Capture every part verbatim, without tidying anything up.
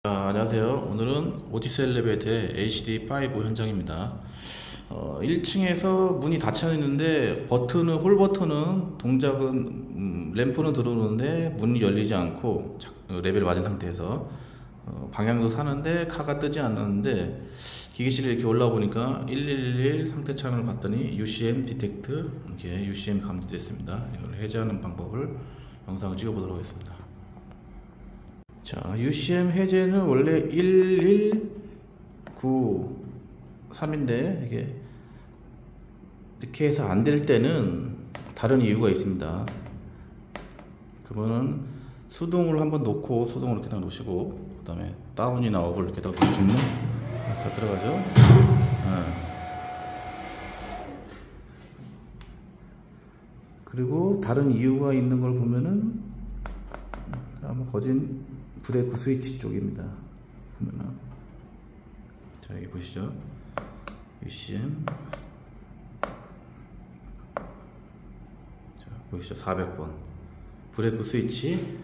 자, 안녕하세요. 오늘은 오티스 엘리베이터의 에이치디 파이브 현장입니다. 어, 일 층에서 문이 닫혀 있는데 버튼은 홀 버튼은 동작은 음, 램프는 들어오는데 문이 열리지 않고 자, 어, 레벨을 맞은 상태에서 어, 방향도 사는데 카가 뜨지 않았는데 기계실에 이렇게 올라와 보니까 일일일 상태 창을 봤더니 유씨엠 디텍트 이렇게 유씨엠 감지됐습니다. 이걸 해제하는 방법을 영상을 찍어 보도록 하겠습니다. 자, 유씨엠 해제는 원래 일일구삼인데 이게 이렇게 해서 안 될 때는 다른 이유가 있습니다. 그거는 수동을 한번 놓고 수동을 이렇게 딱 놓으시고 그 다음에 다운이나 업을 이렇게 딱 놓으시면 다 들어가죠. 네. 그리고 다른 이유가 있는 걸 보면은 아마 거진 브레이크 스위치 쪽입니다. 보면은 자, 여기 보시죠. 유씨엠 자, 보시죠. 사백 번 브레이크 스위치.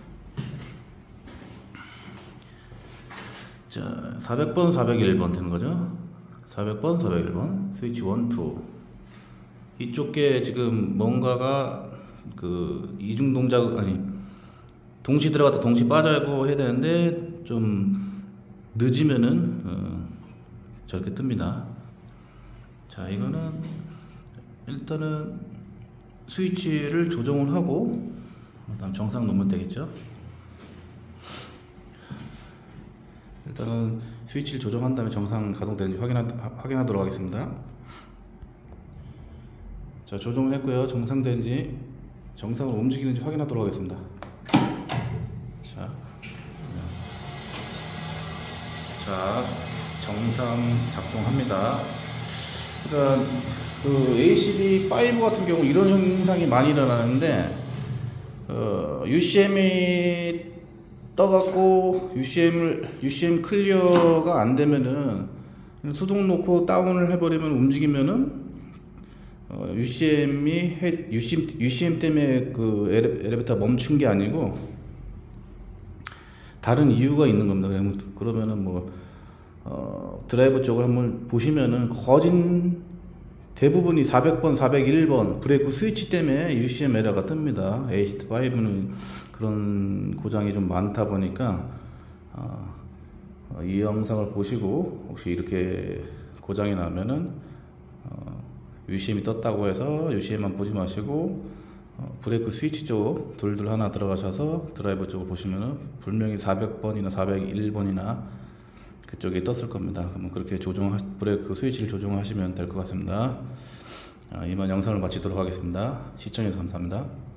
자, 사백 번 사백일 번 되는 거죠. 사백 번 사백일 번 스위치 일, 이 이쪽 게 지금 뭔가가 그 이중 동작 아니 동시 들어갔다 동시 빠져고 해야 되는데 좀 늦으면은 어, 저렇게 뜹니다. 자, 이거는 일단은 스위치를 조정을 하고 그다음 정상 놓으면 되겠죠. 일단은 스위치를 조정한 다음에 정상 가동되는지 확인하, 확인하도록 하겠습니다. 자, 조정을 했고요. 정상되는지 정상으로 움직이는지 확인하도록 하겠습니다. 자, 자, 정상 작동합니다. 그러니까 그 에이치디 파이브 같은 경우 이런 현상이 많이 일어나는데 어, 유씨엠이 떠갖고 유씨엠을 유씨엠 클리어가 안 되면은 수동 놓고 다운을 해버리면 움직이면은 어, 유씨엠이 해, 유씨엠 유씨엠 때문에 그 엘리, 엘리베이터 멈춘 게 아니고 다른 이유가 있는 겁니다. 그러면은 뭐 어, 드라이브 쪽을 한번 보시면은 거진 대부분이 사백 번 사백일 번 브레이크 스위치 때문에 유씨엠 에러가 뜹니다. 에이치디 파이브는 그런 고장이 좀 많다 보니까 어, 어, 이 영상을 보시고 혹시 이렇게 고장이 나면은 어, 유씨엠이 떴다고 해서 유씨엠만 보지 마시고 어, 브레이크 스위치 쪽 둘둘 하나 들어가셔서 드라이버 쪽을 보시면은 분명히 사백 번이나 사백일 번이나 그쪽에 떴을 겁니다. 그러면 그렇게 조정 브레이크 스위치를 조정하시면 될 것 같습니다. 아, 이만 영상을 마치도록 하겠습니다. 시청해주셔서 감사합니다.